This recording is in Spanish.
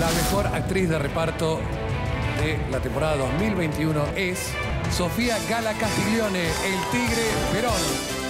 La mejor actriz de reparto de la temporada 2021 es Sofía Gala Castiglione, el Tigre Perón.